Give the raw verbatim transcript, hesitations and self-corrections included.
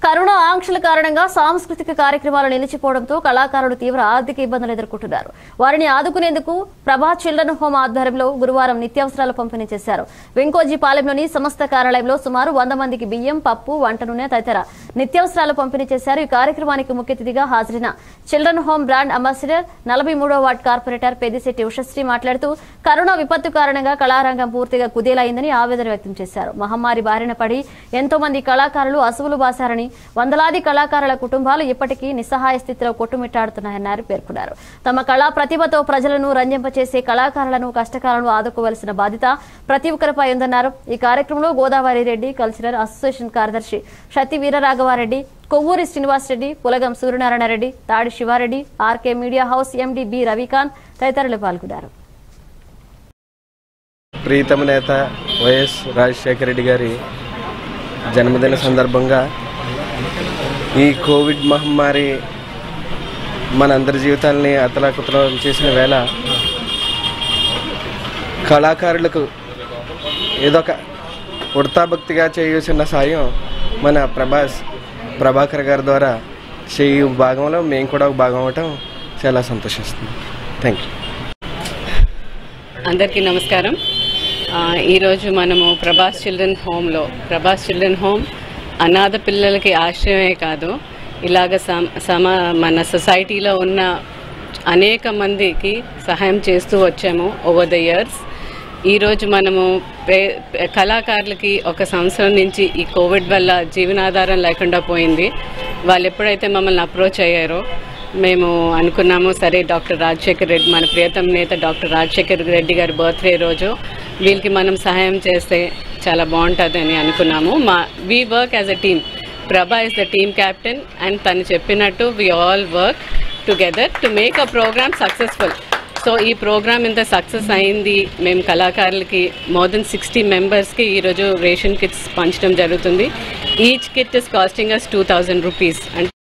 Corona ఆంక్షల కారణంగా సాంస్కృతిక కార్యక్రమాలు నిలిచిపోవడంతో కళాకారులు తీవ్ర ఆర్థిక ఇబ్బందులు ఎదుర్కొంటున్నారు. వారిని ఆదుకునేందుకు ప్రభా చిల్డ్రన్ హోమ్ ఆధ్వర్యంలో గురువారం నిత్యావసరాలు పంపిణీ చేశారు. వెంకోజీపాలెంలోని సంస్థ కార్యాలయంలో సుమారు వంద మందికి బియ్యం, పప్పు, వంట నూనె తదితర నిత్యావసరాలు పంపిణీ చేశారు. ఈ కార్యక్రమానికి ముఖ్య అతిథిగా హాజరైన చిల్డ్రన్ హోమ్ బ్రాండ్ అంబాసిడర్ నలభై మూడో వార్డు కార్పొరేటర్ పెద్దిశెట్టి ఉషశ్రీ మాట్లాడుతూ కరోనా విపత్తు కారణంగా కళారంగం పూర్తిగా కుదేలైందని ఆవేదన వ్యక్తం చేశారు. మహమ్మారి బారిన పడి ఎంతో మంది కళాకారులు అసువులు బాసారని, వందలాది కళాకారుల కుటుంబాలు ఇప్పటికీ నిస్సహాయ స్థితిలో కొట్టుమిట్టాడుతున్నాయన్నారు పేర్కొన్నారు. తమ కళా ప్రతిభతో ప్రజలను రంజింపచేసే కళాకారులను, కష్టకాలను ఆదుకోవలసిన బాధ్యత ప్రతి ఒక్కరిపై ఉందన్నారు. ఈ కార్యక్రమంలో గోదావరి రెడ్డి, కల్చరల్ అసోసియేషన్ కార్యదర్శి షతి వీరరాఘవారెడ్డి, కొవ్వూరి శ్రీనివాసరెడ్డి, పులగం Suryanarayana Reddy, Tadi Sivareddy, RK media house MD B Ravikanth తదితరులు పాల్గొన్నారు. ప్రీతమ నేత వైఎస్ రాజశేఖర రెడ్డి గారి జన్మదిన సందర్భంగా ఈ కోవిడ్ మహమ్మారి మనందరి జీవితాలని అతలాకుతలం చేసిన వేళ కళాకారులకు ఏదో ఒక ఉడతాభక్తిగా చేయాల్సిన సాయం మన ప్రభాస్ ప్రభాకర్ గారి ద్వారా చేయు భాగంలో మేము కూడా ఒక భాగం అవటం చాలా సంతోషిస్తున్నాం. Thank you. అందరికీ నమస్కారం. ఈరోజు మనము ప్రభాస్ చిల్డ్రన్ హోమ్లో ప్రభాస్ చిల్డ్రన్ హోమ్ అనాథ పిల్లలకి ఆశ్రయమే కాదు, ఇలాగ సమ మన సొసైటీలో ఉన్న అనేక మందికి సహాయం చేస్తూ వచ్చాము ఓవర్ ద ఇయర్స్. ఈరోజు మనము కళాకారులకి ఒక సంవత్సరం నుంచి ఈ కోవిడ్ వల్ల జీవనాధారం లేకుండా పోయింది. వాళ్ళు ఎప్పుడైతే మమ్మల్ని అప్రోచ్ అయ్యారో మేము అనుకున్నాము, సరే డాక్టర్ రాజశేఖర్ రెడ్డి, మన ప్రియతమ నేత డాక్టర్ రాజశేఖర్ రెడ్డి గారి బర్త్డే రోజు వీళ్ళకి మనం సహాయం చేస్తే చాలా బాగుంటుందని అనుకున్నాము. మా we work as a team. Prabha is the team captain and తను చెప్పినట్టు we all work together to make a program successful. So ఈ ప్రోగ్రామ్ ఇంత సక్సెస్ అయింది. మేము కళాకారులకి మోర్ దెన్ సిక్స్టీ మెంబర్స్కి ఈరోజు రేషన్ కిట్స్ పంచడం జరుగుతుంది. Each kit is costing us two thousand rupees.